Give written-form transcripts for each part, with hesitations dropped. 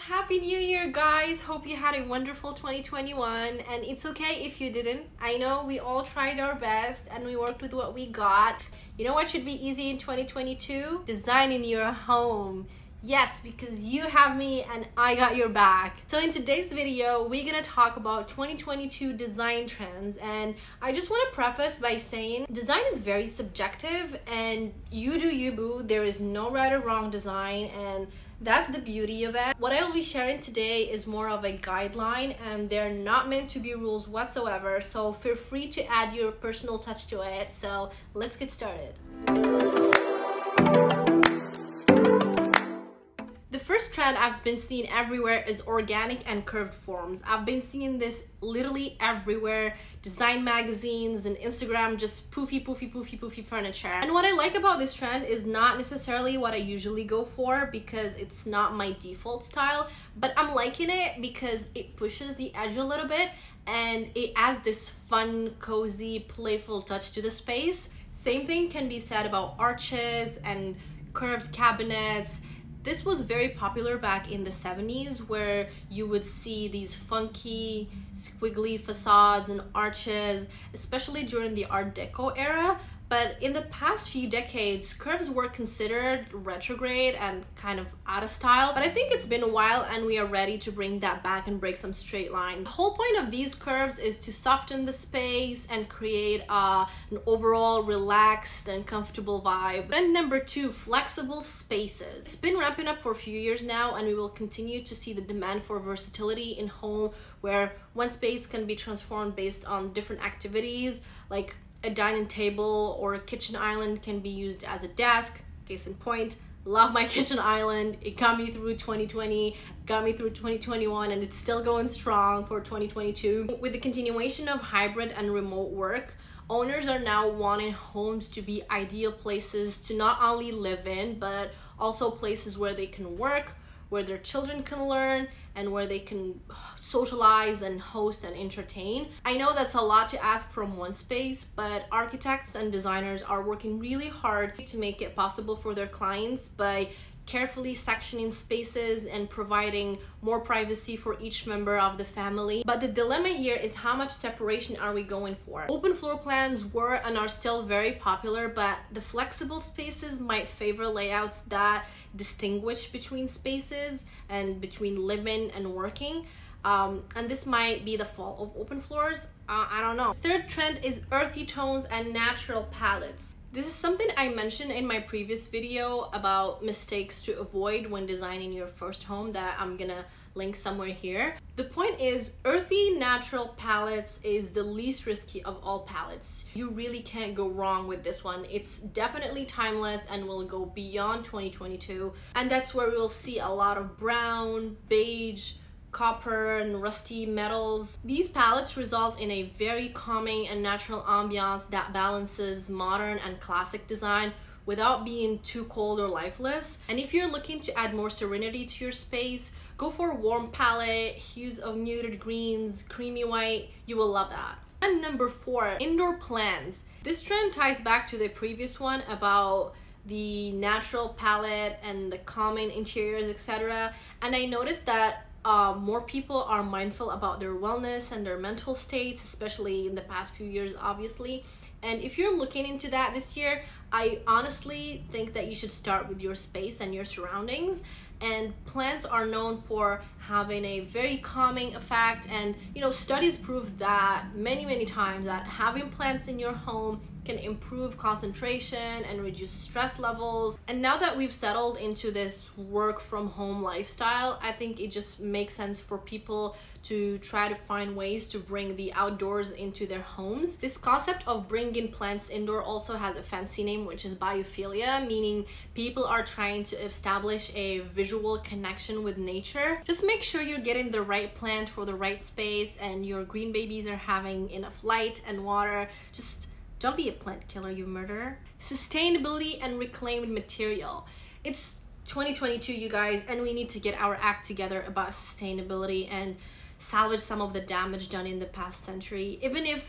Happy New Year, guys! Hope you had a wonderful 2021, and it's okay if you didn't. I know we all tried our best and we worked with what we got. You know what should be easy in 2022? Designing your home. Yes, because you have me and I got your back. So in today's video, we're gonna talk about 2022 design trends, and I just want to preface by saying design is very subjective and you do you, boo. There is no right or wrong design, and that's the beauty of it. What I'll be sharing today is more of a guideline, and they're not meant to be rules whatsoever, so feel free to add your personal touch to it. So let's get started. The first trend I've been seeing everywhere is organic and curved forms. I've been seeing this literally everywhere. Design magazines and Instagram, just poofy furniture. And what I like about this trend is not necessarily what I usually go for, because it's not my default style, but I'm liking it because it pushes the edge a little bit and it adds this fun, cozy, playful touch to the space. Same thing can be said about arches and curved cabinets. This was very popular back in the 70s, where you would see these funky, squiggly facades and arches, especially during the Art Deco era. But in the past few decades, curves were considered retrograde and kind of out of style. But I think it's been a while and we are ready to bring that back and break some straight lines. The whole point of these curves is to soften the space and create an overall relaxed and comfortable vibe. Trend number 2, flexible spaces. It's been ramping up for a few years now, and we will continue to see the demand for versatility in home, where one space can be transformed based on different activities, like a dining table or a kitchen island can be used as a desk. Case in point, love my kitchen island. It got me through 2020, got me through 2021, and it's still going strong for 2022. With the continuation of hybrid and remote work, owners are now wanting homes to be ideal places to not only live in, but also places where they can work, where their children can learn, and where they can socialize and host and entertain. I know that's a lot to ask from one space, but architects and designers are working really hard to make it possible for their clients by carefully sectioning spaces and providing more privacy for each member of the family. But the dilemma here is, how much separation are we going for? Open floor plans were and are still very popular, but the flexible spaces might favor layouts that distinguish between spaces and between living and working. And this might be the fall of open floors. I don't know. Third trend is earthy tones and natural palettes. This is something I mentioned in my previous video about mistakes to avoid when designing your first home, that I'm gonna link somewhere here. The point is, earthy natural palettes is the least risky of all palettes. You really can't go wrong with this one. It's definitely timeless and will go beyond 2022. And that's where we'll see a lot of brown, beige, copper and rusty metals. These palettes result in a very calming and natural ambiance that balances modern and classic design without being too cold or lifeless. And if you're looking to add more serenity to your space, go for a warm palette, hues of muted greens, creamy white. You will love that. And number 4, indoor plants. This trend ties back to the previous one about the natural palette and the calming interiors, etc. And I noticed that more people are mindful about their wellness and their mental states, especially in the past few years, obviously. And if you're looking into that this year, I honestly think that you should start with your space and your surroundings. And plants are known for having a very calming effect, and studies prove that many times that having plants in your home can improve concentration and reduce stress levels. And now that we've settled into this work from home lifestyle, I think it just makes sense for people to try to find ways to bring the outdoors into their homes. This concept of bringing plants indoor also has a fancy name, which is biophilia, meaning people are trying to establish a visual connection with nature. Just make sure you're getting the right plant for the right space and your green babies are having enough light and water. Just don't be a plant killer, you murderer. Sustainability and reclaimed material. It's 2022, you guys, and we need to get our act together about sustainability and salvage some of the damage done in the past century. Even if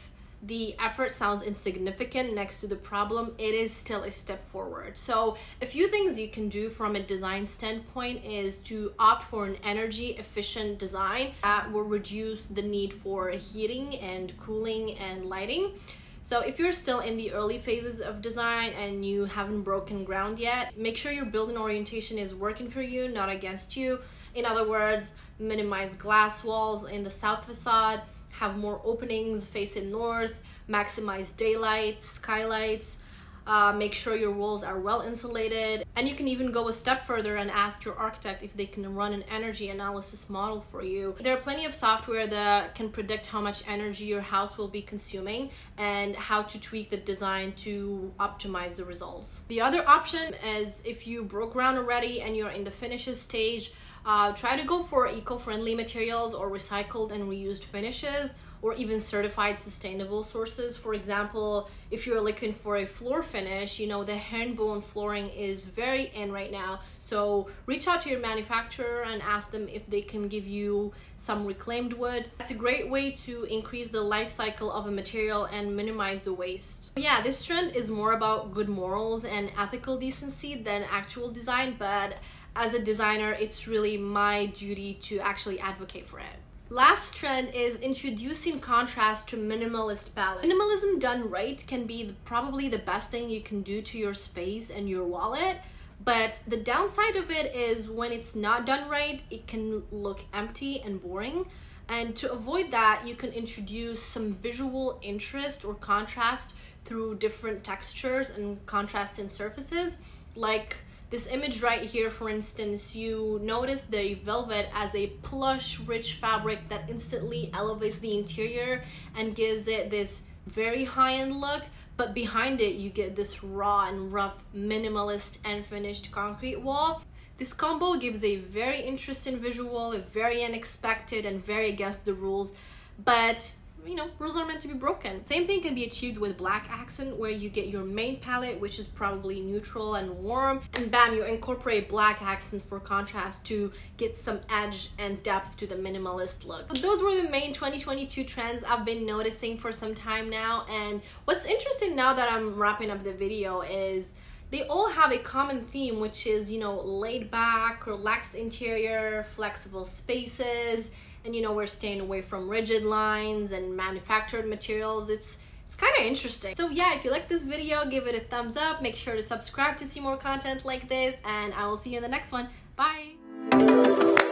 the effort sounds insignificant next to the problem, it is still a step forward. So a few things you can do from a design standpoint is to opt for an energy efficient design that will reduce the need for heating and cooling and lighting. So if you're still in the early phases of design and you haven't broken ground yet, make sure your building orientation is working for you, not against you. In other words, minimize glass walls in the south facade, have more openings facing north, maximize daylight, skylights, make sure your walls are well insulated, and you can even go a step further and ask your architect if they can run an energy analysis model for you. There are plenty of software that can predict how much energy your house will be consuming and how to tweak the design to optimize the results. The other option is if you broke ground already and you're in the finishes stage, try to go for eco-friendly materials or recycled and reused finishes, or even certified sustainable sources. For example, if you're looking for a floor finish, you know, the herringbone flooring is very in right now. So reach out to your manufacturer and ask them if they can give you some reclaimed wood. That's a great way to increase the life cycle of a material and minimize the waste. Yeah, this trend is more about good morals and ethical decency than actual design, but as a designer, it's really my duty to actually advocate for it. Last trend is introducing contrast to minimalist palette. Minimalism done right can be probably the best thing you can do to your space and your wallet, but the downside of it is when it's not done right, it can look empty and boring. And to avoid that, you can introduce some visual interest or contrast through different textures and contrasting surfaces. Like this image right here, for instance, you notice the velvet as a plush, rich fabric that instantly elevates the interior and gives it this very high-end look, but behind it you get this raw and rough, minimalist and finished concrete wall. This combo gives a very interesting visual, a very unexpected and very against the rules, but you know, rules are meant to be broken. Same thing can be achieved with black accent, where you get your main palette, which is probably neutral and warm, and bam, you incorporate black accent for contrast to get some edge and depth to the minimalist look. So those were the main 2022 trends I've been noticing for some time now, and what's interesting now that I'm wrapping up the video is they all have a common theme, which is, you know, laid back, relaxed interior, flexible spaces, and you know, we're staying away from rigid lines and manufactured materials. It's kind of interesting. So yeah, if you like this video, give it a thumbs up, make sure to subscribe to see more content like this, and I will see you in the next one. Bye.